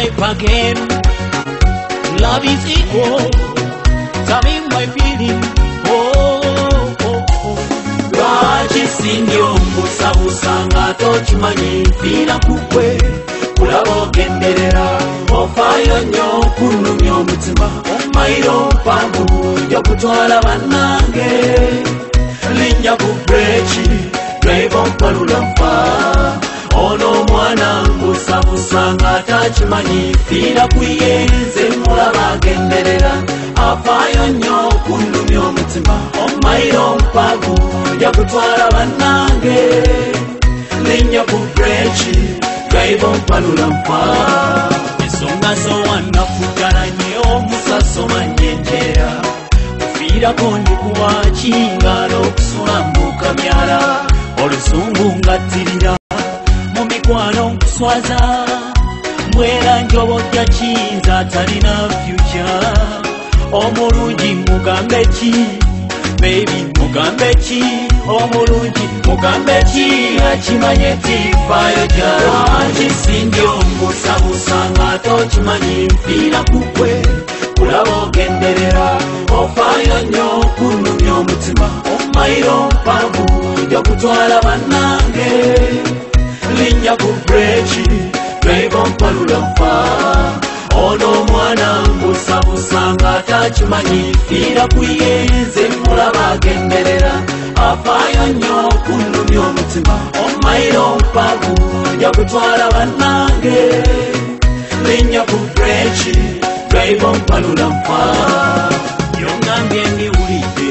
life again. Love is equal. Tell me my feeling. Lwaki sindio mbusa busanga tochimanyi fira kukwe kulaba ogenderera ofayo nnyo kunumya omutima omayiro mpanvu yokutwala bannange linnya ku breki drive ompalula nfa ono omwana mbusa busanga tachimanyi fira kuyenze mulaba agenderera afayo nnyo kunumya omutima omayiro mpanvu yakutwala bannange linnya ku breki drive ompalula mpa ensonga sowannafugalanye omusaso manyenjera ofiirako ndikuwaki ngalo okusula mukamyala olusungu ngattirira mu mikwano nkuswaza mbwera njobojja kiyinza talina future omulungi mugambe ki baby mugambe ki omulungi mugambe ki akimanye tifayo gyalwaki sindio mbusabusanga tokimanyi nfiira kukwe kulaba ogenderera ofayo nnyo kunumya omutima omayiro mpanvu yokutwala bannange linnya ku breki drive ompalula nfa ono omwana mbusabusanga takimanyi fira kuyenze mulaba agenderera afayo nnyo kunumya omutima omayiro mpavu yakutwala bannange linnya ku breki drive ompalula nfa yongambye mbiwulidde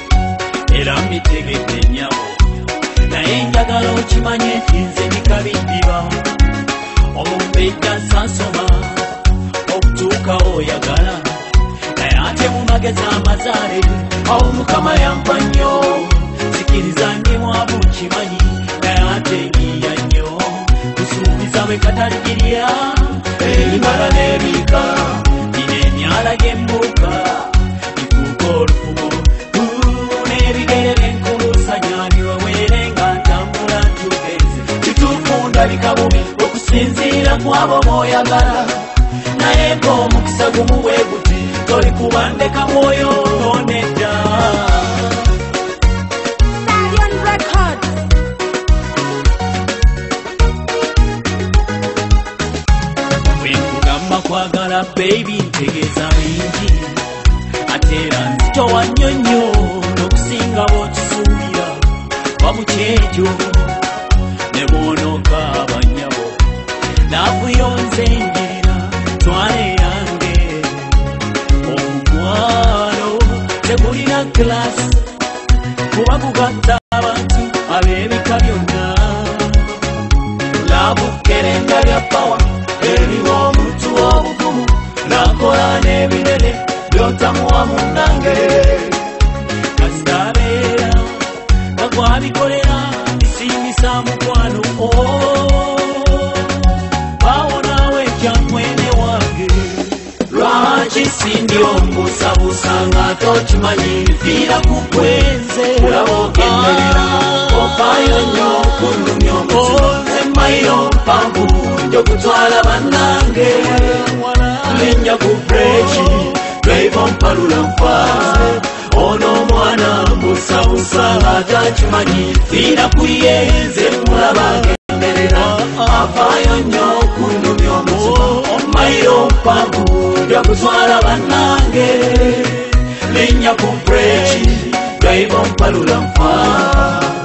era mbitegedde nnyabo naye njagala okimanye nti nze ndikabiddiba omumbejja nsansoma okutuuka oyagala naye ate mu magezi amazaale awo mukama yampa nnyo sikiriza ndi mwavu kimanyi naye ate nyiya nnyo kusuubiza bwe kataligirya ebimala n'ebika nina emyala gy'embuuka ikuuka olufumo n'ebigere byenkulusanya wewere nga ntambula ntugenze kituufu ndabika bubi okusinziira kwabo b'oyagala naye ng'omukisa gumu bwe guti toli kubandeka mwoyo onedda bwenkugamba kwagala baby ntegeeza bingi ate era nzitowa nnyo nnyo n'okusinga b'okisuubira wabukyejo ne bwonoka abanyabo naakuyonze njirira twale yange omukwano tegulina klasi kuba kugatta abantu ab'ebika byonna labukerenga lya pawa eriwa omuntu obugumu nakola n'ebinene byotamuwa munnange kasitabeera nga gwabikolera bisiimisa mukwano lwaki sindio mbusabusanga tokimanyi nfiira kukwenze kulaba ogenderera ofayo nnyo kunumya omutima emayiro mpanvu gyokutwala bannange linnya ku breki drive ompalula nfa ono omwana mbusabusanga takimanyi nfiira kuyenze mulaba agenderera afayo nnyo kunumya omutima omayiro mpanvu yakutwala bannange linnya ku breki drive ompalula nfa